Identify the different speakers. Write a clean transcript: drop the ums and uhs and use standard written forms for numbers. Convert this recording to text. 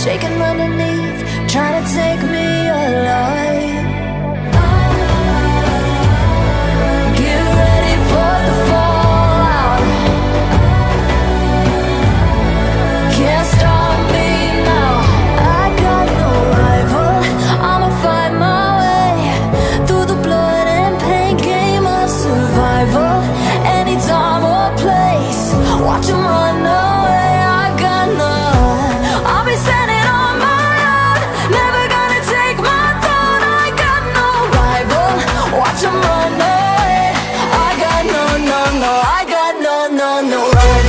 Speaker 1: shaking underneath, trying to take me alive. Get ready for the fallout. Can't stop me now. I got no rival. I'ma find my way through the blood and pain game of survival. Any time or place, watch 'em run away. I got none. I'll be standing on my own, never gonna take my throne. I got no rival. Watch 'em run away. I got no, no, no. I got no, no, no rival.